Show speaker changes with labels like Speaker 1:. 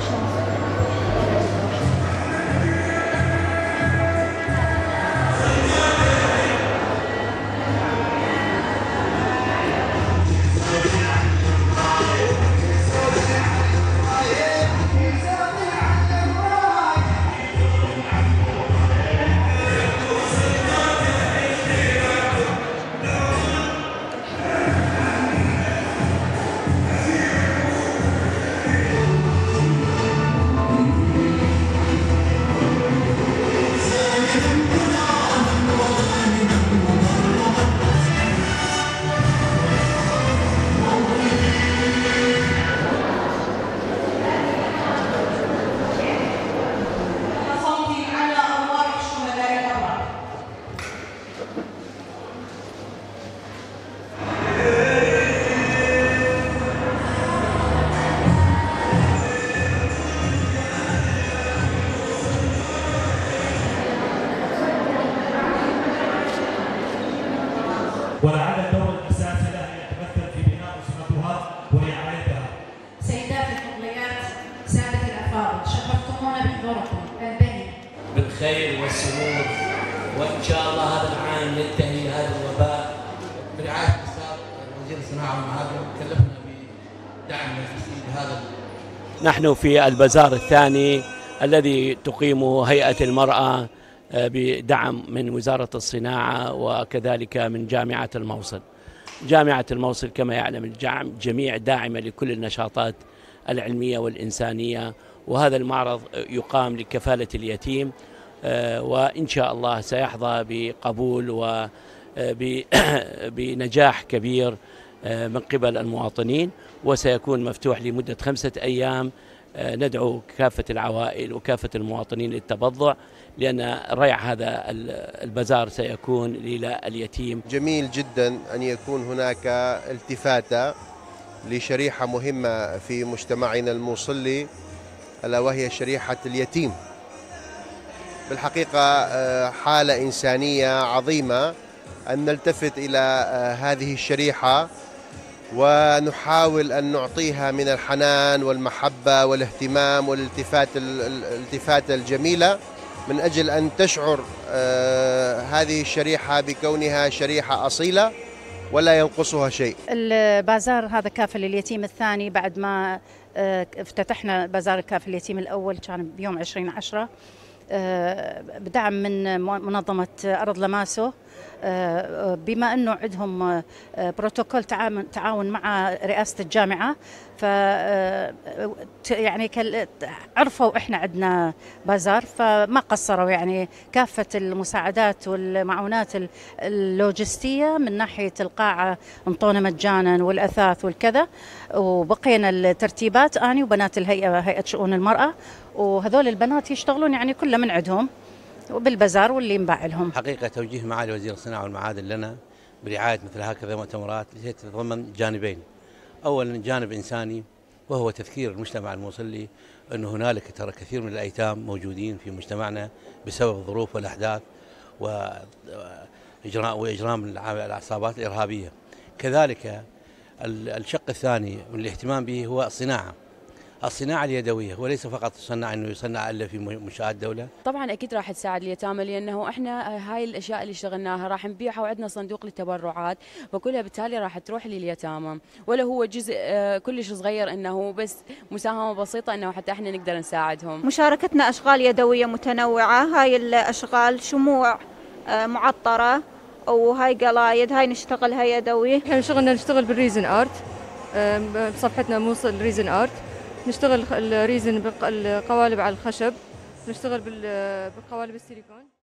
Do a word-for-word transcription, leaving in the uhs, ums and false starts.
Speaker 1: ولعل الدور الاساسي له يتمثل في بناء اسرتها ورعايتها.
Speaker 2: سيدات الفضليات، سادة الافاضل، شرفتمونا بحضوركم البهي
Speaker 3: بالخير والسرور، وان شاء الله هذا العام ينتهي هذا الوباء برعايه السابق وزير الصناعه والمعادن. كلفنا بدعم تسديد هذا.
Speaker 4: نحن في البازار الثاني الذي تقيمه هيئة المرأة بدعم من وزارة الصناعة وكذلك من جامعة الموصل. جامعة الموصل كما يعلم الجميع داعمة لكل النشاطات العلمية والإنسانية، وهذا المعرض يقام لكفالة اليتيم، وإن شاء الله سيحظى بقبول وبنجاح كبير من قبل المواطنين، وسيكون مفتوح لمدة خمسة أيام. ندعو كافة العوائل وكافة المواطنين للتبضع، لأن ريع هذا البازار سيكون لليتيم.
Speaker 5: جميل جدا أن يكون هناك التفاتة لشريحة مهمة في مجتمعنا الموصلي، ألا وهي شريحة اليتيم. بالحقيقة حالة إنسانية عظيمة أن نلتفت إلى هذه الشريحة ونحاول أن نعطيها من الحنان والمحبة والاهتمام والالتفات الالتفاتة الجميلة، من أجل أن تشعر هذه الشريحة بكونها شريحة أصيلة ولا ينقصها شيء.
Speaker 2: البازار هذا كافل لليتيم الثاني بعد ما افتتحنا بازار كافل اليتيم الأول كان بيوم عشرين عشرة بدعم من منظمة أرض لماسو، بما أنه عندهم بروتوكول تعاون مع رئاسة الجامعة، ف يعني عرفوا إحنا عندنا بازار فما قصروا، يعني كافة المساعدات والمعونات اللوجستية من ناحية القاعة انطونا مجانا والأثاث والكذا، وبقينا الترتيبات أنا وبنات الهيئة هيئة شؤون المرأة، وهذول البنات يشتغلون يعني كله من عندهم وبالبازار واللي ينباع لهم.
Speaker 6: حقيقة توجيه معالي وزير الصناعة والمعادن لنا برعاية مثل هكذا مؤتمرات تتضمن جانبين. أولا جانب إنساني، وهو تذكير المجتمع الموصلي أن هنالك ترى كثير من الأيتام موجودين في مجتمعنا بسبب الظروف والأحداث وإجراء وإجرام العصابات الإرهابية. كذلك الشق الثاني من الاهتمام به هو الصناعة الصناعة اليدوية، وليس فقط تصنع انه يصنع الا في منشآت الدولة.
Speaker 7: طبعا اكيد راح تساعد اليتامى، لانه احنا هاي الاشياء اللي اشتغلناها راح نبيعها، وعندنا صندوق للتبرعات، وكلها بالتالي راح تروح لليتامى، ولا هو جزء كلش صغير انه بس مساهمة بسيطة انه حتى احنا نقدر نساعدهم.
Speaker 8: مشاركتنا اشغال يدوية متنوعة، هاي الاشغال شموع معطرة وهاي قلايد، هاي نشتغلها يدوي.
Speaker 9: احنا شغلنا نشتغل بالريزن ارت، بصفحتنا موصل ريزن ارت، نشتغل الريزن بالقوالب على الخشب، نشتغل بالقوالب السيليكون.